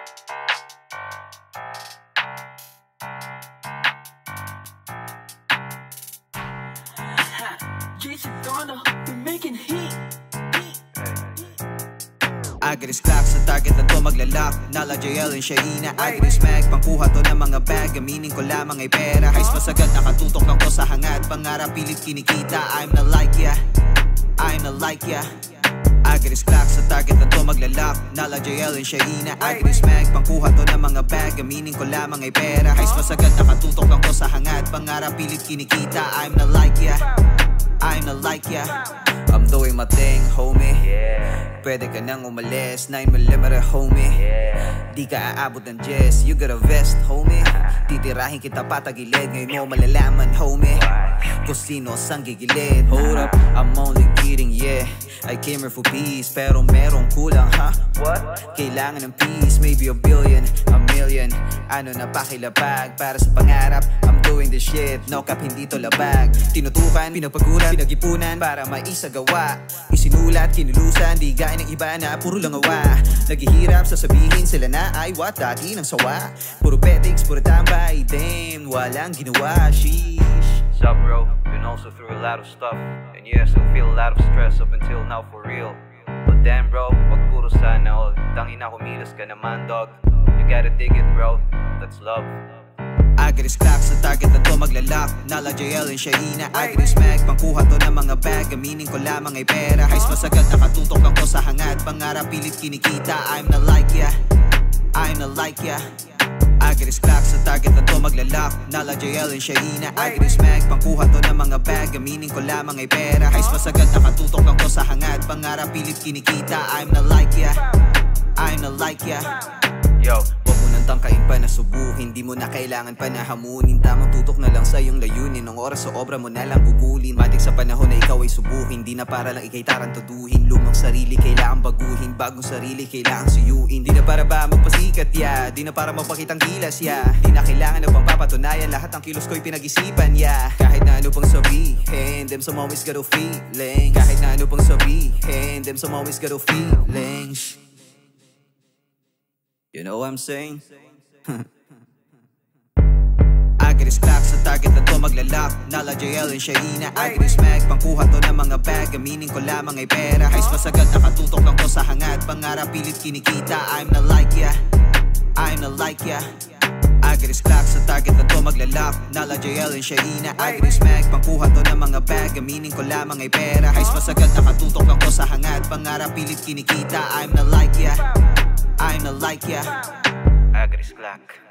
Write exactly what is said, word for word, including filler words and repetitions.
Jason Donald, we're making heat. Agris clock sa target na to maglalak. Nala J L and Shaina, Agris mag pangkuha to ng mga bag. Aminin ko lamang ay pera. Heist masagad nakatutok lang ko sa hangad. Pangarap pilit kinikita. I'm not like ya, I'm not like ya. Agris clock sa target na to maglalak. Nala J L and Shaina, Agris mag pangkuha to ng mga bag. Aminin ko lamang ay pera. Heist masagad nakatutok lang ko sa hangad. Pangarap pilit kinikita. I'm not like ya, I'm not like ya. I'm doing my thing, homie. Yeah. Pwede ka nang umalis, nine millimeter, homie. Yeah. Di ka aabot ng jazz, you got a vest, homie. Titirahin kita patagilid, ngayon mo malalaman, homie, kung sino sang gigilid. Hold up, I'm only kidding, yeah. I came here for peace, pero merong kulang, ha? What? Kailangan ng peace, maybe a billion, a million. Ano na pakilabag para sa pangarap? I'm doing this shit, no cap, hindi to labag. Tinutukan, pinagpagulan, pinag-ipunan para maisagawa. Isinulat, kinulusan, di gaya ng iba na puro lang awa. Naghihirap, sasabihin sila na ay what, dati ng sawa. Puro petics, puro tambay, damn, walang ginawa, sheesh. Sup bro, been also through a lot of stuff. And yeah, still feel a lot of stress up until now for real. But damn bro, wag puro sana all. Tangin na kumilos ka naman dog. You gotta dig it bro, that's love. Agris clock sa target na to maglalak. Nala J L and Shaina, Agris mag pangkuha to ng mga bag. Aminin ko lamang ay pera. Heist masagad nakatutok lang ko sa hangad. Pangarap pilit kinikita. I'm not like ya, I'm not like ya. Agris clock sa target na to maglalak. Nala J L and Shaina, Agris mag pangkuha to ng mga bag. Aminin ko lamang ay pera. Heist masagad nakatutok lang ko sa hangad. Pangarap pilit kinikita. I'm not like ya, I'm not like ya. Yo, wag mo nang tangkain pa na subuhin. Di mo na kailangan pa na hamunin. Tamang tutok na lang sa iyong layunin. Ang oras sa obra mo na lang gugulin. Matik sa panahon na ikaw ay subuhin. Di na para lang ikay tarantaduhin. Lumang sarili kailangan baguhin. Bagong sarili kailangan suyuin. Di na para ba magpasikat ya, di na para magpakitang gilas ya. Di na kailangan na pang papatunayan. Lahat ng kilos ko'y pinag-isipan ya. Kahit na ano pang sabihin, them some always got a feeling. Kahit na ano pang sabihin, them some always got a feelings. You know what I'm saying? Agris clock sa target na to maglalak. Nala J L and Shaina, Agris mag pangkuha to ng mga bag. Aminin ko lamang ay pera. Heist masagad nakatutok lang ko sa hangad. Pangarap pilit kinikita. I'm not like ya, I'm not like ya. Agris clock sa target na to maglalak. Nala J L and Shaina, Agris mag pangkuha to ng mga bag. Aminin ko lamang ay pera. Heist masagad nakatutok lang ko sa hangad. Pangarap pilit kinikita. I'm not like ya, I'm not like ya. Agris clock.